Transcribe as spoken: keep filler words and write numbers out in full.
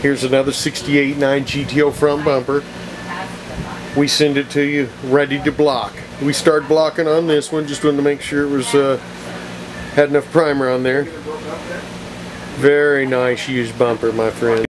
Here's another sixty-eight nine G T O front bumper. We send it to you ready to block. We start blocking on this one, just wanted to make sure it was uh, had enough primer on there. Very nice used bumper, my friend.